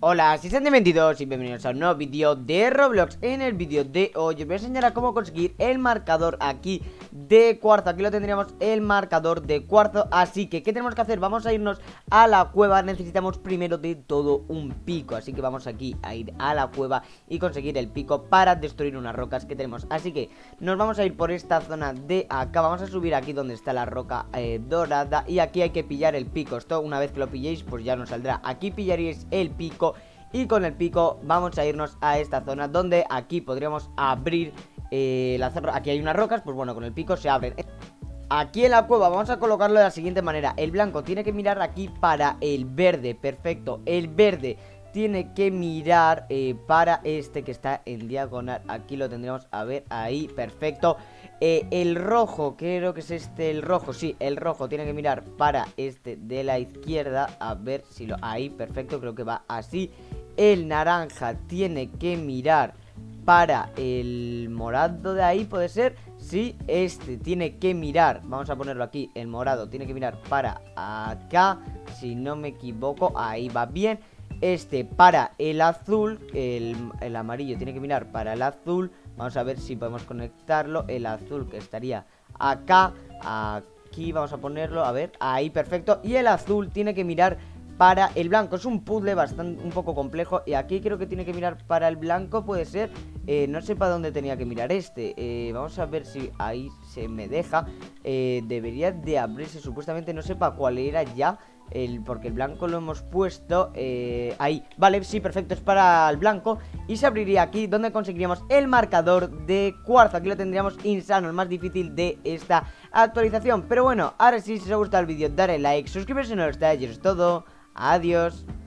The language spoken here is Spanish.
Hola, soy Santi22 y bienvenidos a un nuevo vídeo de Roblox. En el vídeo de hoy os voy a enseñar a cómo conseguir el marcador aquí de cuarzo. Aquí lo tendríamos, el marcador de cuarzo. Así que, ¿qué tenemos que hacer? Vamos a irnos a la cueva. Necesitamos primero de todo un pico. Así que vamos aquí a ir a la cueva y conseguir el pico para destruir unas rocas que tenemos. Así que nos vamos a ir por esta zona de acá. Vamos a subir aquí donde está la roca dorada. Y aquí hay que pillar el pico. Esto una vez que lo pilléis pues ya nos saldrá. Aquí pillaríais el pico. Y con el pico vamos a irnos a esta zona donde aquí podríamos abrir aquí hay unas rocas, pues bueno, con el pico se abren. Aquí en la cueva vamos a colocarlo de la siguiente manera. El blanco tiene que mirar aquí para el verde, perfecto. El verde tiene que mirar para este que está en diagonal. Aquí lo tendríamos, a ver, ahí, perfecto. El rojo, creo que es este, el rojo, sí, el rojo tiene que mirar para este de la izquierda. A ver si lo, ahí, perfecto, creo que va así. El naranja tiene que mirar para el morado de ahí, ¿puede ser? Sí, este tiene que mirar, vamos a ponerlo aquí, el morado tiene que mirar para acá, si no me equivoco, ahí va bien. Este para el azul, el amarillo tiene que mirar para el azul. Vamos a ver si podemos conectarlo. El azul que estaría acá, aquí vamos a ponerlo, a ver, ahí, perfecto. Y el azul tiene que mirar para el blanco. Es un puzzle bastante, un poco complejo. Y aquí creo que tiene que mirar para el blanco, puede ser. No sé para dónde tenía que mirar este. Vamos a ver si ahí se me deja. Debería de abrirse supuestamente, no sé para cuál era ya. Porque el blanco lo hemos puesto ahí, vale, sí, perfecto, es para el blanco. Y se abriría aquí donde conseguiríamos el marcador de cuarzo. Aquí lo tendríamos insano, el más difícil de esta actualización. Pero bueno, ahora sí, si os ha gustado el vídeo, dale like, suscribiros si no lo estáis. Y eso es todo, adiós.